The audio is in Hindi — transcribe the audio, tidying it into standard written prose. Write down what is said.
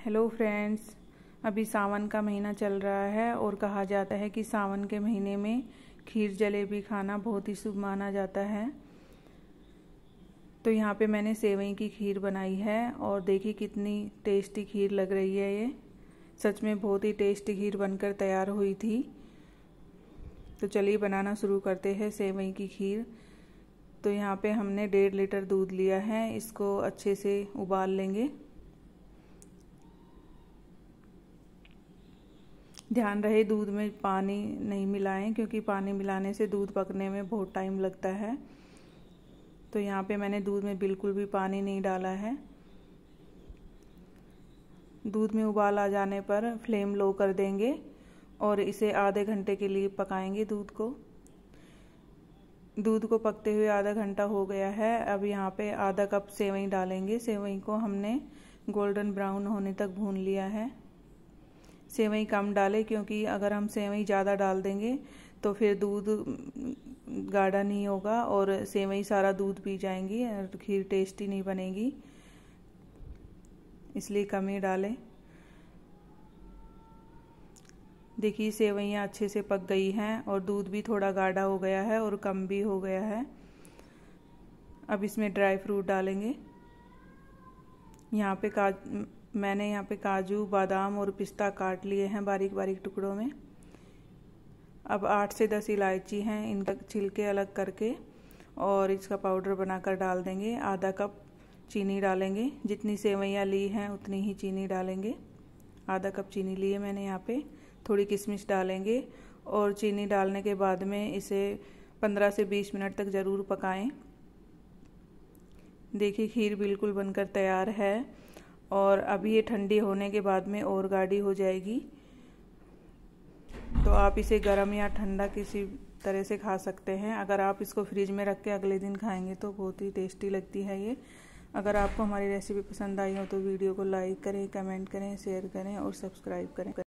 हेलो फ्रेंड्स, अभी सावन का महीना चल रहा है और कहा जाता है कि सावन के महीने में खीर जलेबी खाना बहुत ही शुभ माना जाता है। तो यहाँ पे मैंने सेवई की खीर बनाई है और देखिए कितनी टेस्टी खीर लग रही है। ये सच में बहुत ही टेस्टी खीर बनकर तैयार हुई थी। तो चलिए बनाना शुरू करते हैं सेवई की खीर। तो यहाँ पे हमने 1.5 लीटर दूध लिया है, इसको अच्छे से उबाल लेंगे। ध्यान रहे दूध में पानी नहीं मिलाएं, क्योंकि पानी मिलाने से दूध पकने में बहुत टाइम लगता है। तो यहाँ पे मैंने दूध में बिल्कुल भी पानी नहीं डाला है। दूध में उबाल आ जाने पर फ्लेम लो कर देंगे और इसे आधे घंटे के लिए पकाएंगे। दूध को पकते हुए आधा घंटा हो गया है। अब यहाँ पे आधा कप सेवई डालेंगे। सेवई को हमने गोल्डन ब्राउन होने तक भून लिया है। सेवई कम डालें, क्योंकि अगर हम सेवई ज़्यादा डाल देंगे तो फिर दूध गाढ़ा नहीं होगा और सेवई सारा दूध पी जाएंगी और खीर टेस्टी नहीं बनेगी, इसलिए कम ही डालें। देखिए सेवइयाँ अच्छे से पक गई हैं और दूध भी थोड़ा गाढ़ा हो गया है और कम भी हो गया है। अब इसमें ड्राई फ्रूट डालेंगे। मैंने यहाँ पे काजू, बादाम और पिस्ता काट लिए हैं बारीक बारीक टुकड़ों में। अब 8 से 10 इलायची हैं, इनका छिलके अलग करके और इसका पाउडर बनाकर डाल देंगे। आधा कप चीनी डालेंगे। जितनी सेवइयाँ ली हैं उतनी ही चीनी डालेंगे। आधा कप चीनी लिए मैंने यहाँ पे। थोड़ी किशमिश डालेंगे और चीनी डालने के बाद में इसे 15 से 20 मिनट तक ज़रूर पकाएं। देखिए खीर बिल्कुल बनकर तैयार है और अभी ये ठंडी होने के बाद में और गाढ़ी हो जाएगी। तो आप इसे गर्म या ठंडा किसी तरह से खा सकते हैं। अगर आप इसको फ्रिज में रख के अगले दिन खाएंगे तो बहुत ही टेस्टी लगती है ये। अगर आपको हमारी रेसिपी पसंद आई हो तो वीडियो को लाइक करें, कमेंट करें, शेयर करें और सब्सक्राइब करें।